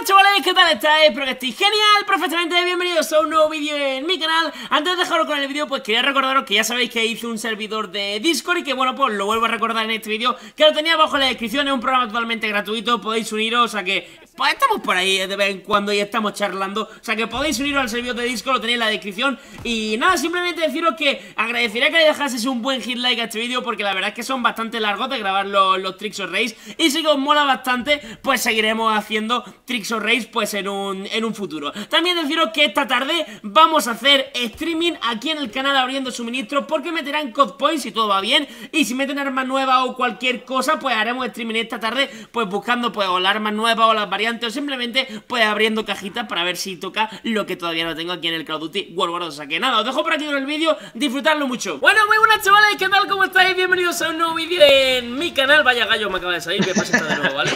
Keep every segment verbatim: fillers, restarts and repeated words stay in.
chavales, ¿qué tal estáis? Espero que estéis genial, perfectamente bienvenidos a un nuevo vídeo en mi canal. Antes de dejaros con el vídeo, pues quería recordaros que ya sabéis que hice un servidor de Discord y que bueno, pues lo vuelvo a recordar en este vídeo, que lo tenía abajo en la descripción, es un programa totalmente gratuito, podéis uniros, o sea que pues estamos por ahí de vez en cuando y estamos charlando, o sea que podéis uniros al servidor de Discord, lo tenéis en la descripción. Y nada, simplemente deciros que agradecería que le dejaseis un buen hit like a este vídeo, porque la verdad es que son bastante largos de grabar los, los Tricks of Rage, y si os mola bastante, pues seguiremos haciendo Tricks of Rage pues en un, en un futuro. También deciros que esta tarde vamos a hacer streaming aquí en el canal abriendo suministros, porque meterán code points si todo va bien, y si meten armas nuevas o cualquier cosa, pues haremos streaming esta tarde, pues buscando pues o las armas nuevas o las variantes, o simplemente pues abriendo cajitas para ver si toca lo que todavía no tengo aquí en el Call of Duty World War dos. O sea que nada, os dejo por aquí con el vídeo, disfrutarlo mucho. Bueno, muy buenas chavales, ¿qué tal? ¿Cómo estáis? Bienvenidos a un nuevo vídeo en mi canal. Vaya gallo me acaba de salir, que pasa esta de nuevo, ¿vale?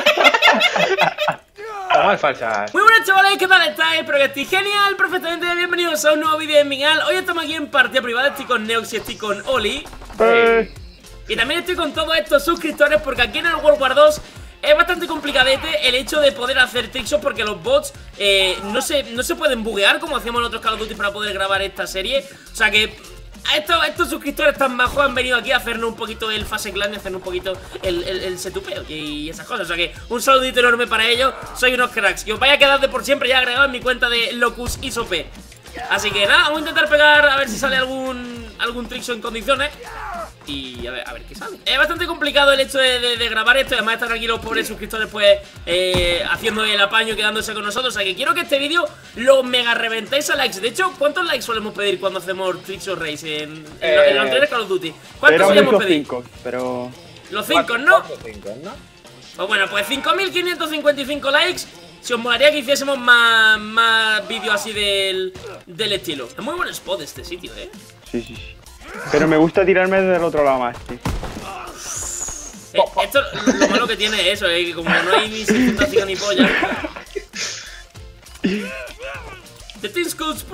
Mal falsas. Muy buenas chavales, ¿qué tal estáis? Espero que estéis genial, perfectamente bienvenidos a un nuevo vídeo en mi canal. Hoy estamos aquí en partida privada, estoy con Neox y estoy con Oli. Eh. Y también estoy con todos estos suscriptores, porque aquí en el World War dos es bastante complicadete el hecho de poder hacer trickshot, porque los bots eh, no, se, no se pueden buguear como hacíamos en otros Call of Duty para poder grabar esta serie. O sea que estos, estos suscriptores tan bajos han venido aquí a hacernos un poquito el fase clan y hacernos un poquito el, el, el setupeo y esas cosas. O sea que un saludito enorme para ellos, soy unos cracks. Que os vaya a quedar de por siempre ya agregado en mi cuenta de Locus I S O P. Así que nada, vamos a intentar pegar a ver si sale algún, algún trickshot en condiciones. Y a ver, a ver qué sale. Es bastante complicado el hecho de, de, de grabar esto. Y además están aquí los pobres suscriptores pues eh, haciendo el apaño y quedándose con nosotros. O sea que quiero que este vídeo lo mega reventéis a likes. De hecho, ¿cuántos likes solemos pedir cuando hacemos Tricks of Rage en, en, eh, en los anteriores Call of Duty? ¿Cuántos solemos pedir? Cinco, pero... Los cinco, ¿no? Cinco, ¿no? Pues bueno, pues cinco mil quinientos cincuenta y cinco likes. Si os molaría que hiciésemos más, más vídeos así del, del estilo. Es muy buen spot este sitio, ¿eh? Sí, sí, sí. Pero me gusta tirarme del otro lado más, tío. Eh, esto, lo malo que tiene es eso, eh, que como no hay ni circunstancia ni polla. The Team Scouts.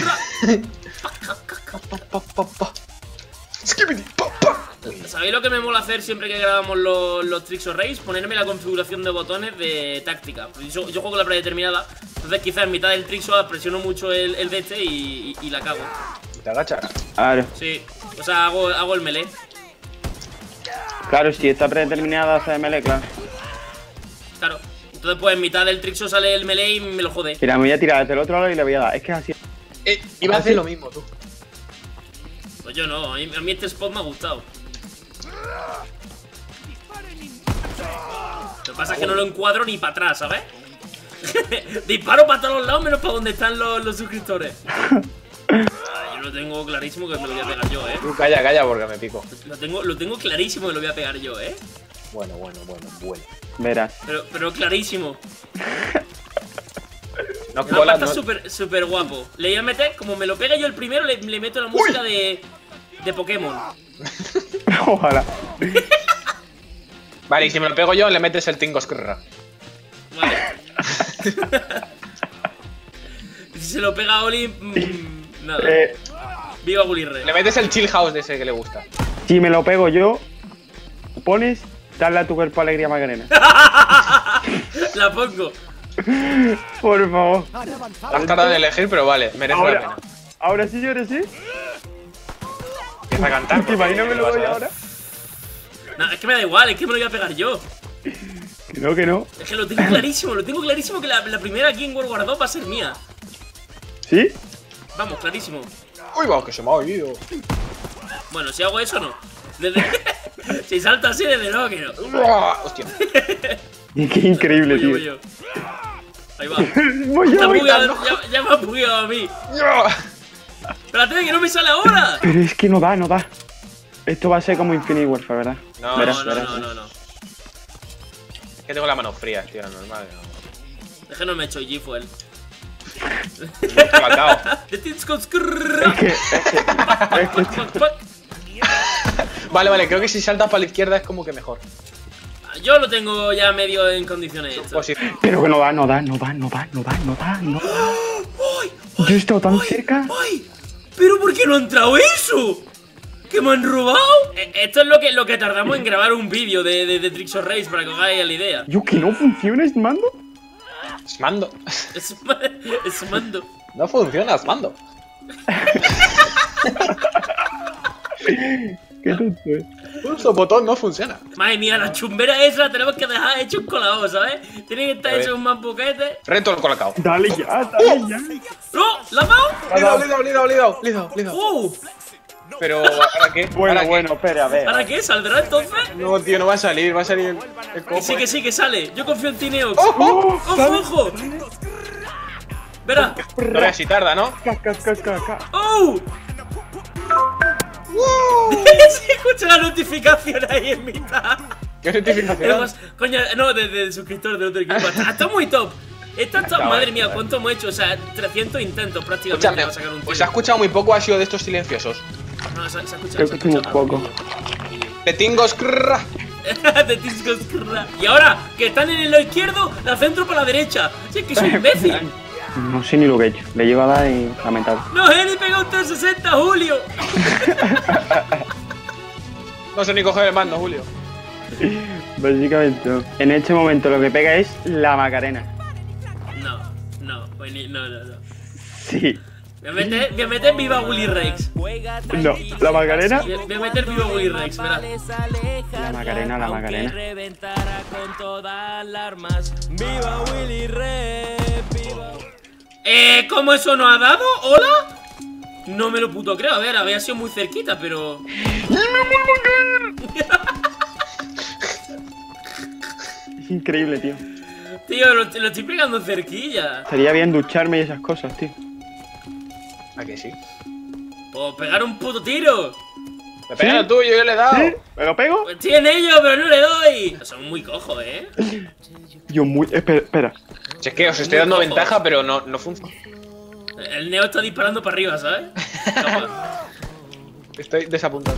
¿Sabéis lo que me mola hacer siempre que grabamos los, los Tricks of Rage? Ponerme la configuración de botones de táctica. Yo, yo juego la predeterminada, entonces quizás en mitad del Trickshot presiono mucho el, el de este y, y, y la cago. ¿Te agachas? Claro. Sí, o sea, hago, hago el melee. Claro, si está predeterminada hace melee, claro. Claro, entonces pues en mitad del Trickshot sale el melee y me lo jode. Mira, me voy a tirar desde el otro lado y le voy a dar. Es que es así. Eh, iba a hacer lo mismo, tú. Pues yo no, a mí, a mí este spot me ha gustado. Lo que pasa es que no lo encuadro ni para atrás, ¿sabes? Disparo para todos los lados menos para donde están los, los suscriptores. Ah, yo lo tengo clarísimo que me lo voy a pegar yo, ¿eh? Tú calla, calla porque me pico. Lo tengo, lo tengo clarísimo que lo voy a pegar yo, ¿eh? Bueno, bueno, bueno, bueno. Verás. Pero, pero clarísimo. No, No, cola, está no. súper súper guapo. Le voy a meter, como me lo pegue yo el primero, le, le meto la música de, de Pokémon. Ojalá. Vale, y si me lo pego yo, le metes el Tingo Skrrra. Vale. Si se lo pega a Oli, mmm, nada. Eh, Viva Bulirre. Le metes el Chill House de ese que le gusta. si me lo pego yo, pones, dale a tu cuerpo alegría Macarena. La pongo. Por favor. Has tardado en elegir, pero vale, merece Ahora, la pena. ahora sí, ahora sí. Empieza a cantar. ¿Te imaginas me lo doy ahora? No, es que me da igual, es que me lo voy a pegar yo. Que no, que no. Es que lo tengo clarísimo, lo tengo clarísimo que la, la primera aquí en World War dos va a ser mía. ¿Sí? Vamos, clarísimo. Uy, va, que se me ha oído. Bueno, si hago eso, no. Desde... si salto así, desde luego que no. Hostia. Qué increíble, Voy yo, tío. voy yo. Ahí va. Voy yo, Está voy bugueado, dando. ya, ya me ha bugueado a mí. Espérate, que no me sale ahora. Pero es que no da, no da. Esto va a ser como Infinite Warfare, ¿verdad? No, verás, No, no, verás. no, no, no. Es que tengo la mano fría, tío, normal. No. Es que no me he hecho G-Fuel. Me he matado. The Team Scouts. Es que, es que, es que Vale, vale, creo que si saltas para la izquierda es como que mejor. Yo lo tengo ya medio en condiciones esto. Pues sí. Pero que no da, no da, no da, no da, no da, no da, no da. ¡Ay! Yo he estado tan ¡Ay! cerca. ¡Ay! ¿Pero por qué no ha entrado eso? ¿Que me han robado? Eh, esto es lo que, lo que tardamos en grabar un vídeo de, de, de Tricks of Rage, para que os hagáis la idea. Yo, que no funciona este mando. Es mando. Es, es mando. No funciona, es mando. Qué tonto, eh. Pulso botón no funciona. Madre mía, la chumbera esa la tenemos que dejar hecho un colado, ¿sabes? Tiene que estar A ver. hecho un mampoquete. Reto el colacao. Dale ya, dale ya. ¡No! ¿La has dado? Le he dado, le he dado, le he dado, le he dado, le he dado, le he dado. ¡Uh! Pero, ¿ahora qué? Bueno, ¿Ahora bueno, espera, a ver. ¿Ahora qué? ¿Saldrá entonces? qué? No, tío, no va a salir, va a salir el, el Que cojo. sí, que sí, que sale. Yo confío en ti, Neox. ¡Ojo! ¡Ojo, ojo! Verá. No veas si tarda, ¿no? Ca, ca, ca, ca, ca. ¡Oh! Se escucha la notificación ahí en mitad. ¿Qué notificación? Además, coño, no, de, de suscriptores de otro equipo. Está, está muy top. Está top, Acaba, madre mía, acaba. ¿cuánto hemos hecho? O sea, trescientos intentos prácticamente Escúchame, para sacar un pues tiro. ha escuchado muy poco, ha sido de estos silenciosos. No, se, se ha escuchado. Creo se ha que un escuchado. poco. De tingos, crrra. De Tiscos Crrra. Y ahora, que están en lo izquierdo, la centro para la derecha. Si es que soy imbécil. No sé ni lo que he hecho. Le llevo a dar y lamentable. No, Eli pegó un trescientos sesenta, Julio. No sé ni coger el mando, Julio. Básicamente, en este momento lo que pega es la Macarena. No, no, Willy, no, no, no. Sí. Voy a meter, voy a meter viva Willy Rex. No, la Macarena. Voy a, voy a meter viva Willy Rex, verá. La Macarena, la Macarena. Viva Willy Rex, viva. Eh, ¿cómo eso no ha dado? ¿Hola? No me lo puto creo, a ver, había sido muy cerquita, pero... Es increíble, tío. Tío, lo, lo estoy pegando cerquilla. Estaría bien ducharme y esas cosas, tío. ¿A que sí? Pues pegar un puto tiro. Me pega el tuyo, yo le he dado. ¿Sí? ¿Me lo pego? Pues estoy en ello, pero no le doy. Son muy cojos, ¿eh? Yo muy... Espera, espera. Si es que os estoy dando ventaja, pero no, no funciona. El Neo está disparando para arriba, ¿sabes? Toma. Estoy desapuntando.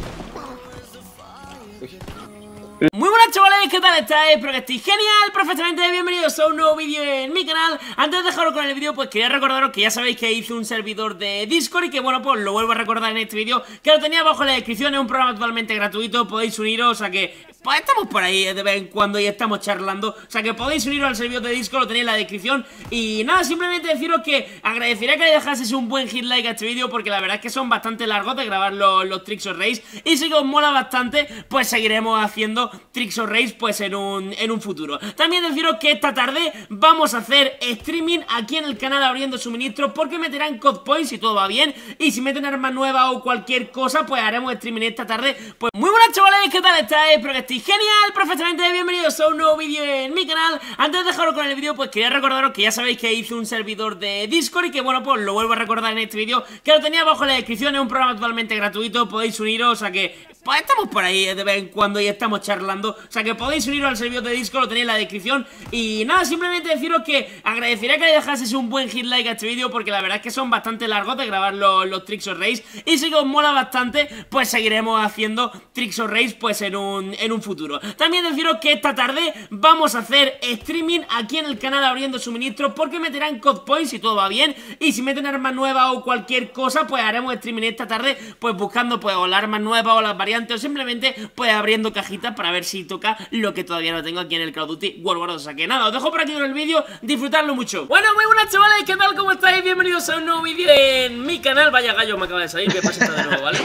Muy buenas, chavales, ¿qué tal estáis? Espero que estéis genial, perfectamente bienvenidos a un nuevo vídeo en mi canal. Antes de dejaros con el vídeo, pues quería recordaros que ya sabéis que hice un servidor de Discord y que bueno, pues lo vuelvo a recordar en este vídeo, que lo tenía abajo en la descripción, es un programa totalmente gratuito, podéis uniros, o sea que pues estamos por ahí de vez en cuando y estamos charlando, o sea que podéis uniros al servidor de Discord, lo tenéis en la descripción. Y nada, simplemente deciros que agradecería que le dejaseis un buen hit like a este vídeo, porque la verdad es que son bastante largos de grabar los, los Tricks of Race, y si os mola bastante, pues seguiremos haciendo Tricks of Race pues en un, en un futuro. También deciros que esta tarde vamos a hacer streaming aquí en el canal abriendo suministros, porque meterán code points si todo va bien, y si meten armas nuevas o cualquier cosa, pues haremos streaming esta tarde. Pues muy buenas, chavales, ¿qué tal estáis? Espero que estéis genial, perfectamente bienvenidos a un nuevo vídeo en mi canal. Antes de dejaros con el vídeo, pues quería recordaros que ya sabéis que hice un servidor de Discord y que bueno, pues lo vuelvo a recordar en este vídeo, que lo tenía abajo en la descripción, es un programa totalmente gratuito, podéis uniros, o sea que pues estamos por ahí de vez en cuando y estamos charlando, o sea que podéis uniros al servidor de Discord, lo tenéis en la descripción. Y nada, simplemente deciros que agradecería que le dejaseis un buen hit like a este vídeo, porque la verdad es que son bastante largos de grabar los, los Tricks of Race, y si os mola bastante, pues seguiremos haciendo Tricks of Race pues en un, en un futuro. También deciros que esta tarde vamos a hacer streaming aquí en el canal abriendo suministros, porque meterán code points si todo va bien, y si meten armas nuevas o cualquier cosa, pues haremos streaming esta tarde pues buscando pues o las armas nuevas o las variantes, o simplemente pues abriendo cajitas para ver si toca lo que todavía no tengo aquí en el Call of Duty World War dos. O sea que nada, os dejo por aquí con el vídeo, disfrutadlo mucho. Bueno, muy buenas, chavales, ¿qué tal? ¿Cómo estáis? Bienvenidos a un nuevo vídeo en mi canal. Vaya gallo me acaba de salir, que pasa esto de nuevo, ¿vale?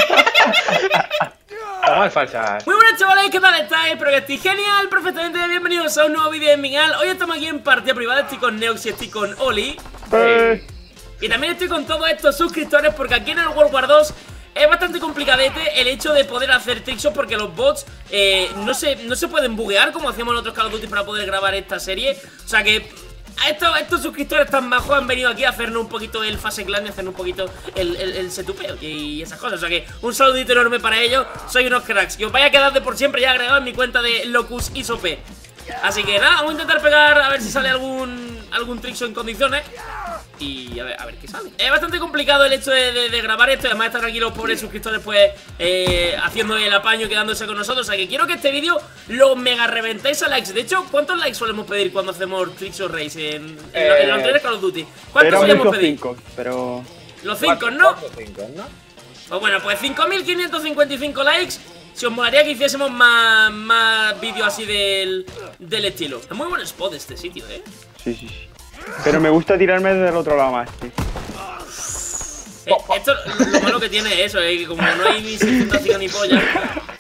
Tomas falsas. Muy buenas, chavales, ¿qué tal estáis? Espero que estéis genial, perfectamente bienvenidos a un nuevo vídeo en mi canal. Hoy estamos aquí en partida privada, estoy con Neox y estoy con Oli. Eh, Y también estoy con todos estos suscriptores, porque aquí en el World War dos es bastante complicadete el hecho de poder hacer trickshot, porque los bots eh, no, se, no se pueden buguear como hacíamos en otros Call of Duty para poder grabar esta serie. O sea que a estos, estos suscriptores tan bajos han venido aquí a hacernos un poquito el fase clan y hacernos un poquito el, el, el setupeo y esas cosas. O sea que un saludito enorme para ellos, soy unos cracks. Que os vaya a quedar de por siempre ya agregado en mi cuenta de Locus Isop. Así que nada, vamos a intentar pegar a ver si sale algún, algún trickshot en condiciones. Y a ver, a ver qué sale. Es bastante complicado el hecho de, de, de grabar esto. Y además están aquí los pobres suscriptores pues eh, haciendo el apaño y quedándose con nosotros. O sea que quiero que este vídeo lo mega reventéis a likes. De hecho, ¿cuántos likes solemos pedir cuando hacemos Tricks of Race en, en, Eh, en los anteriores Call of Duty? ¿Cuántos eran solemos muchos pedir? cinco, pero... Los cinco, ¿no? Cuatro, cinco, ¿no? Pues bueno, pues cinco mil quinientos cincuenta y cinco likes. Si os molaría que hiciésemos más, más vídeos así del, del estilo. Es muy buen spot este sitio, ¿eh? Sí, sí, sí. Pero me gusta tirarme desde el otro lado más, tío. Eh, esto, lo, lo malo que tiene es eso, es que como no hay ni circunstancia ni polla,